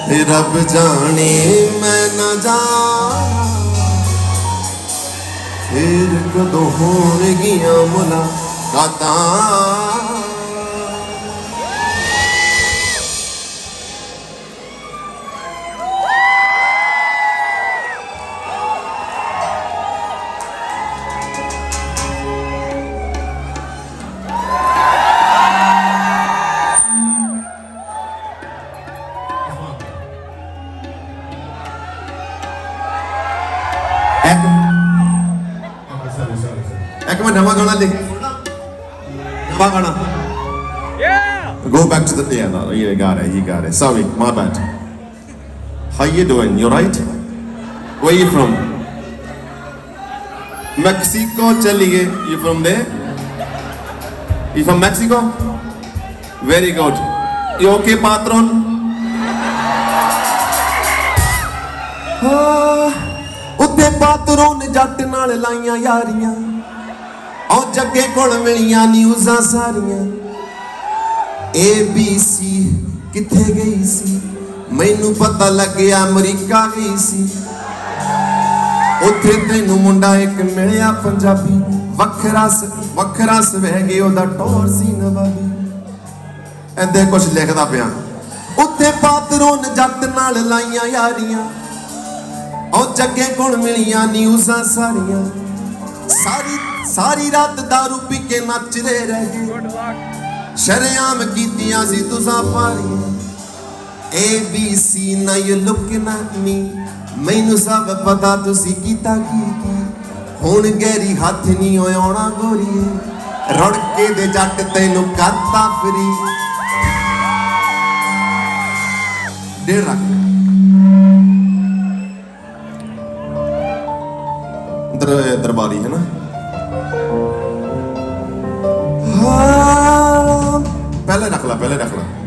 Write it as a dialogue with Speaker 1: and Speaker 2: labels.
Speaker 1: रब जाने मैं न जाना फिर कदों होणगियां मुलाकातां। एक मिनट नवा गाना लिख नवा गाना go back to the yeah no you got it sorry my bad how you doing you right where you from Mexico चलिए you from there you from Mexico very good you okay patron उत्ते पात्रों ने जट नाल लाइयां यारियां और जगे कोल मिलियां न्यूज़ां सारियां ABC किथे गई सी मैनू पता लग्या अमरीका गई सी उत्थे तैनू मुंडा एक मिलिया पंजाबी वखरा सवह गया ओदा टोर सी नवाबी ऐदे कुछ लिखदा पिया उत्थे पात्रों ने जट नाल लाइयां यारियां और जगे कोल मिलियां न्यूज़ां सारियां सारी रात दारू पी के नचदे रह गए शरेआम कीतियां सी तुसां पारियां ABC now you looking at me मैनू सब पता तुसी कीता की हुण गैरी हथ नहीं होना गोरी रड़के दे जट तैनू करता फ्री 1.5 लाख दरबारी है ना पहले रख ला